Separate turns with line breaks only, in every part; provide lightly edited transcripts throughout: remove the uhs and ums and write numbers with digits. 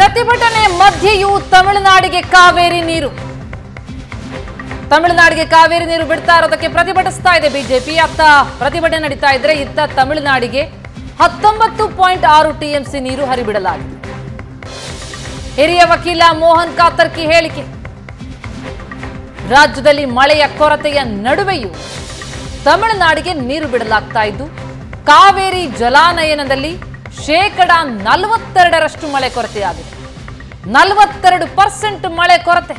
ಪ್ರತಿಭಟನೆ ಮಧ್ಯೆಯೂ ತಮಿಳುನಾಡಿಗೆ ಕಾವೇರಿ ನೀರು ಬಿಡ್ತಾ ಇರೋದಕ್ಕೆ ಪ್ರತಿಭಟಿಸ್ತಾ ಇದೆ ಬಿಜೆಪಿ. ಅತ್ತ ಪ್ರತಿಭಟನೆ ನಡೀತಾ ಇದ್ರೆ ಇತ್ತ ತಮಿಳುನಾಡಿಗೆ 19.6 ಟಿಎಂಸಿ ನೀರು ಹರಿಬಿಡಲಾಗಿದೆ. ಹಿರಿಯ ವಕೀಲ ಮೋಹನ್ ಕಾತರ್ಕಿ ಹೇಳಿಕೆ. ರಾಜ್ಯದಲ್ಲಿ ಮಳೆಯ ಕೊರತೆಯ ನಡುವೆಯೂ ತಮಿಳುನಾಡಿಗೆ ನೀರು ಬಿಡಲಾಗ್ತಾ ಇದ್ದು ಕಾವೇರಿ ಜಲಾನಯನದಲ್ಲಿ 42% ಮಳೆ ಕೊರತೆಯಾಗಿದೆ. 42% ಮಳೆ ಕೊರತೆ.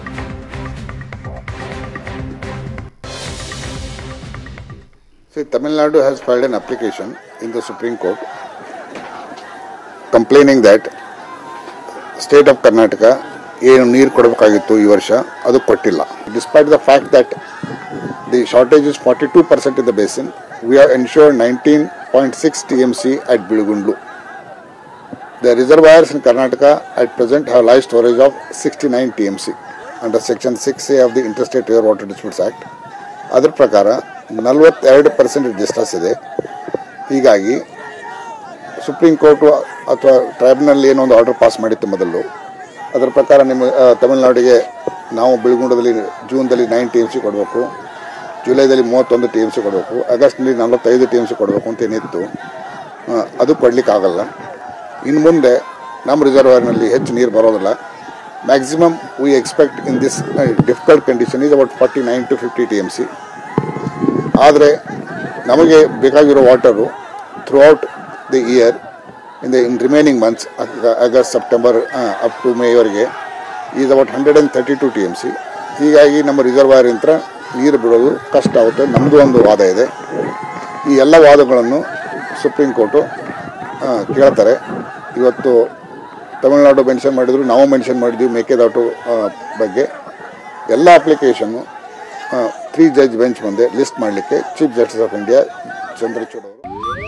See, Tamil Nadu has filed an application in the Supreme Court complaining that state of Karnataka ಏನು ನೀರು ಕೊಡಬೇಕಾಗಿತ್ತು ಈ ವರ್ಷ ಅದು ಕೊಟ್ಟಿಲ್ಲ. Despite the fact that the shortage is 42% in the basin, we have ensured 19.6 TMC at Bilgundu. The reservoirs in Karnataka at present have live storage of 69 TMC under Section 6A of the Interstate River Water Disputes Act. ಅದರ ಪ್ರಕಾರ 42% disasters ಇದೆ. ಹೀಗಾಗಿ supreme court ಅಥವಾ tribunal ಏನೋ ಒಂದು order pass ಮಾಡಿತ್ತು ಮೊದಲು. ಅದರ ಪ್ರಕಾರ ನಿಮ್ಮ ತಮಿಳುನಾಡಿಗೆ ನಾವು ಬೆಳಗುಂಡದಲ್ಲಿ ಜೂನ್ದಲ್ಲಿ 9 TMC ಕೊಡಬೇಕು, ಜುಲೈದಲ್ಲಿ 31 TMC ಕೊಡಬೇಕು, ಆಗಸ್ಟ್ನಲ್ಲಿ 45 TMC ಕೊಡಬೇಕು ಅಂತ ಏನಿತ್ತು, ಅದು ಕೊಡಲಿಕ್ಕಾಗಲ್ಲ. ಇನ್ನು ಮುಂದೆ ನಮ್ಮ ರಿಸರ್ವರ್ನಲ್ಲಿ ಹೆಚ್ಚು ನೀರು ಬರೋದಿಲ್ಲ. Maximum we expect in this difficult condition is about 49 to 50 TMC. ಆದರೆ ನಮಗೆ ಬೇಕಾಗಿರೋ water throughout the year in remaining months August September up to ಮೇವರೆಗೆ ಈಸ್ ಅಬೌಟ್ 132 TMC. ಹೀಗಾಗಿ ನಮ್ಮ ರಿಸರ್ವಾಯರ್ ಯಂತ್ರ ನೀರು ಬಿಡೋದು ಕಷ್ಟ ಆಗುತ್ತೆ. ನಮ್ಮದು ಒಂದು ವಾದ ಇದೆ. ಈ ಎಲ್ಲ ವಾದಗಳನ್ನು ಸುಪ್ರೀಂ ಕೋರ್ಟು ಕೇಳ್ತಾರೆ. ಇವತ್ತು ತಮಿಳುನಾಡು ಮೆನ್ಷನ್ ಮಾಡಿದ್ರು, ನಾವು ಮೆನ್ಷನ್ ಮಾಡಿದ್ವಿ ಮೇಕೆದಾಟು ಬಗ್ಗೆ. ಎಲ್ಲ ಅಪ್ಲಿಕೇಶನ್ನು 3 ಜಡ್ಜ್ ಬೆಂಚ್ ಮುಂದೆ ಲಿಸ್ಟ್ ಮಾಡಲಿಕ್ಕೆ chief justice of India Chandrachud ಅವರು.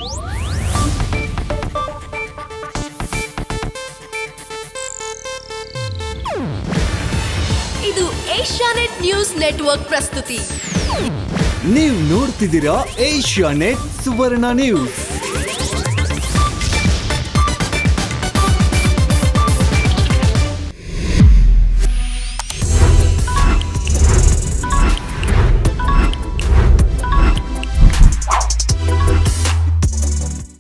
ಇದು ಏಷ್ಯಾನೆಟ್ ನ್ಯೂಸ್ ನೆಟ್ವರ್ಕ್ ಪ್ರಸ್ತುತಿ.
ನೀವು ನೋಡ್ತಿದ್ದೀರಾ ಏಷ್ಯಾನೆಟ್ ಸುವರ್ಣ ನ್ಯೂಸ್.